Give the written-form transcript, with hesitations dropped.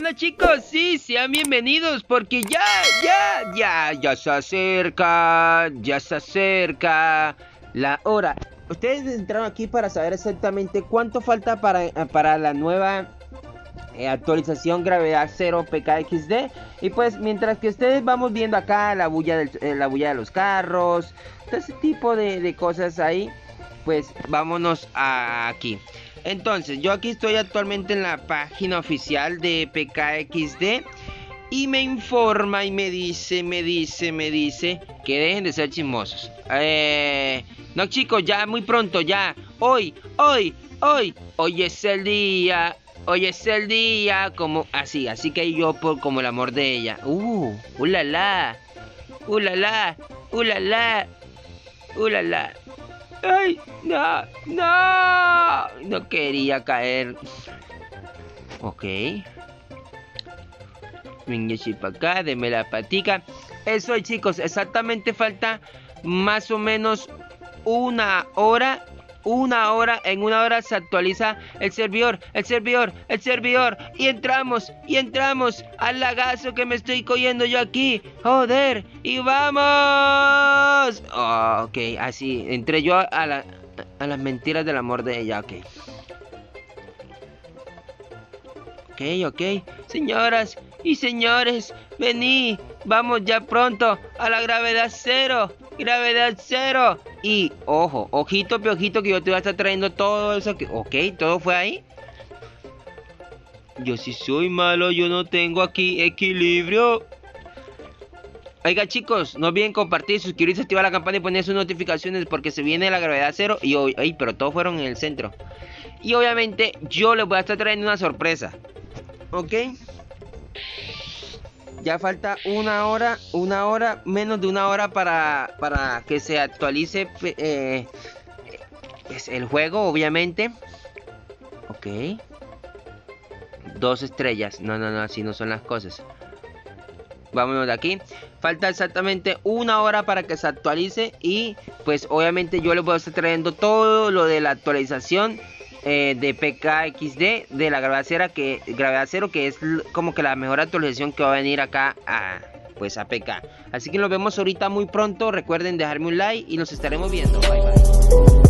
Hola chicos, sí, sean bienvenidos porque ya se acerca la hora. Ustedes entraron aquí para saber exactamente cuánto falta para la nueva actualización Gravedad Cero PKXD. Y pues mientras que ustedes vamos viendo acá la bulla de los carros, todo ese tipo de cosas ahí, pues vámonos aquí. Entonces, yo aquí estoy actualmente en la página oficial de PKXD y me informa y me dice que dejen de ser chismosos. No chicos, ya muy pronto, ya. Hoy es el día. Hoy es el día, como así que yo por como el amor de ella. Ulala. Ay, no quería caer. Ok. Venga, para acá, deme la patica. Eso, chicos, exactamente falta más o menos una hora. En una hora se actualiza el servidor. Y entramos al lagazo que me estoy cogiendo yo aquí. Joder, y vamos. Ok, así, entré yo a las mentiras del amor de ella, ok. Ok, señoras y señores, vení, vamos ya pronto a la gravedad cero. Y, ojito piojito, que yo te voy a estar trayendo todo eso. Ok, todo fue ahí. Yo sí soy malo, yo no tengo aquí equilibrio. Oiga chicos, no olviden compartir, suscribirse, activar la campana y poner sus notificaciones porque se viene la gravedad cero. Y pero todos fueron en el centro. Y obviamente yo les voy a estar trayendo una sorpresa. Ok. Ya falta una hora, menos de una hora para que se actualice pues el juego, obviamente. Ok. 2 estrellas. No, así no son las cosas. Vámonos de aquí. Falta exactamente una hora para que se actualice. Y pues obviamente yo les voy a estar trayendo todo lo de la actualización de PKXD de la Gravedad Cero, que es como que la mejor actualización que va a venir acá a PK. Así que nos vemos ahorita muy pronto. Recuerden dejarme un like y nos estaremos viendo. Bye bye.